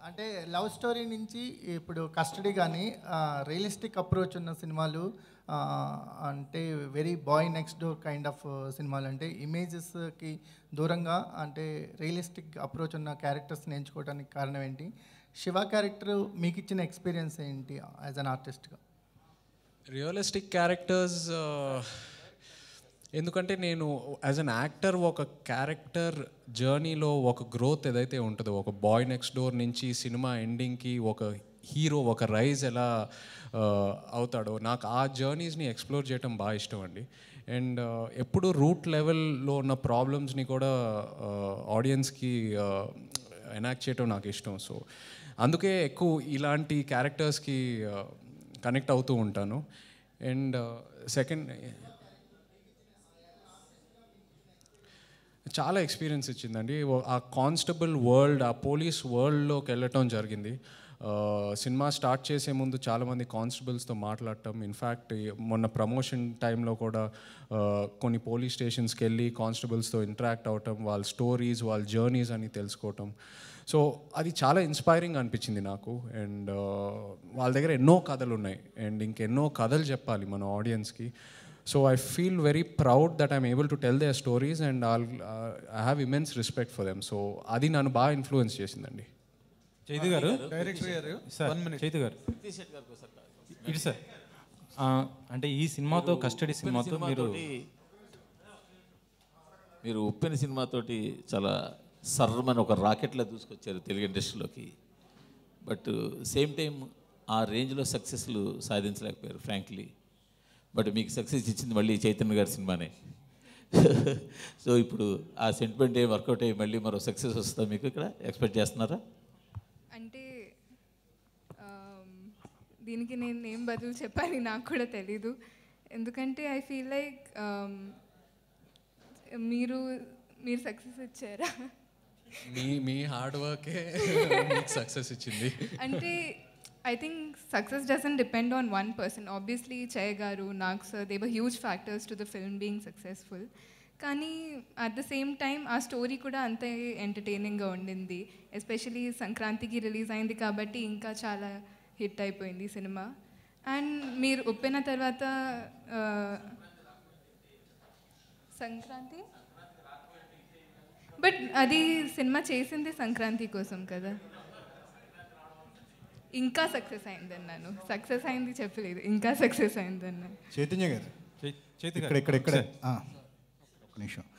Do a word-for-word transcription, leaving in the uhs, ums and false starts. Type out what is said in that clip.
అంటే love story నుంచి ఇప్పుడు కస్టడీ కానీ రియలిస్టిక్ అప్రోచ్ ఉన్న సినిమాలు అంటే very boy next door kind of సినిమాలు అంటే ఇమేజెస్కి దూరంగా అంటే రియలిస్టిక్ అప్రోచ్ ఉన్న క్యారెక్టర్స్ని ఎంచుకోవడానికి కారణం ఏంటి? శివ క్యారెక్టర్ మీకు ఇచ్చిన ఎక్స్పీరియన్స్ ఏంటి యాజ్ అన్ ఆర్టిస్ట్గా? రియలిస్టిక్ క్యారెక్టర్స్ ఎందుకంటే నేను యాజ్ అన్ యాక్టర్ ఒక క్యారెక్టర్ జర్నీలో ఒక గ్రోత్ ఏదైతే ఉంటుందో, ఒక బాయ్ నెక్స్ట్ డోర్ నుంచి సినిమా ఎండింగ్కి ఒక హీరో ఒక రైజ్ ఎలా అవుతాడో, నాకు ఆ జర్నీస్ని ఎక్స్ప్లోర్ చేయడం బాగా ఇష్టం అండి. అండ్ ఎప్పుడు రూట్ లెవెల్లో ఉన్న ప్రాబ్లమ్స్ని కూడా ఆడియన్స్కి ఎనాక్ట్ చేయడం నాకు ఇష్టం. సో అందుకే ఎక్కువ ఇలాంటి క్యారెక్టర్స్కి కనెక్ట్ అవుతూ ఉంటాను. అండ్ సెకండ్ చాలా ఎక్స్పీరియన్స్ ఇచ్చిందండి. ఆ కానిస్టేబుల్ వరల్డ్, ఆ పోలీస్ వరల్డ్లోకి వెళ్ళటం జరిగింది. సినిమా స్టార్ట్ చేసే ముందు చాలామంది కానిస్టేబుల్స్తో మాట్లాడటం, ఇన్ఫ్యాక్ట్ మొన్న ప్రమోషన్ టైంలో కూడా కొన్ని పోలీస్ స్టేషన్స్కి వెళ్ళి కానిస్టేబుల్స్తో ఇంటరాక్ట్ అవటం, వాళ్ళ స్టోరీస్, వాళ్ళ జర్నీస్ అని తెలుసుకోవటం. సో అది చాలా ఇన్స్పైరింగ్ అనిపించింది నాకు. అండ్ వాళ్ళ దగ్గర ఎన్నో కథలు ఉన్నాయి అండ్ ఇంకెన్నో కథలు చెప్పాలి మన ఆడియన్స్కి. So I feel very proud that I'm able to tell their stories and I'll, uh, I have immense respect for them. So adi nanu ba influence chesindandi. Chaitu garu director garu sir one minute Chaitu garu T-shirt garu sir ఇది sir అంటే ఈ సినిమాతో custody సినిమాతో మీరు మీరు ఉప్పెన సినిమాతోటి చాలా సర్రమని ఒక రాకెట్లా దూసుకొచ్చారు తెలుగు ఇండస్ట్రీలోకి. బట్ సేమ్ టైం ఆ రేంజ్లో సక్సెస్లు సాధించలేకపోయారు ఫ్రాంక్లీ. బట్ మీకు సక్సెస్ ఇచ్చింది మళ్ళీ చైతన్య గారి సినిమానే. సో ఇప్పుడు ఆ సెంటిమెంట్ ఏం వర్కౌట్ అయ్యి మళ్ళీ మరో సక్సెస్ వస్తుందా మీకు ఇక్కడ ఎక్స్పెక్ట్ చేస్తున్నారా? అంటే దీనికి నేను ఏం బదులు చెప్పాలి నాకు కూడా తెలీదు. ఎందుకంటే ఐ ఫీల్ లైక్ మీరు మీరు సక్సెస్ ఇచ్చారా? మీ మీ హార్డ్ వర్కే మీకు సక్సెస్ ఇచ్చింది. అంటే I think success doesn't depend on one person. Obviously, Chai Garu, Nag sir, they were huge factors to the film being successful. Kani at the same time, our story kuda ante entertaining ga undindi. Especially Sankranti ki release ayindi kabatti inka chala hit అయిపోయింది cinema. And meer uppena tarvata Sankranti, but adi cinema chesindi Sankranti kosam kada. ఇంకా success అయిందన్నాను. Success అయింది చెప్పలేదు, ఇంకా success అయిందన్నాను. Chaitanya గారు, ఇక్కడ ఇక్కడ ఇక్కడ ఒక నిమిషం.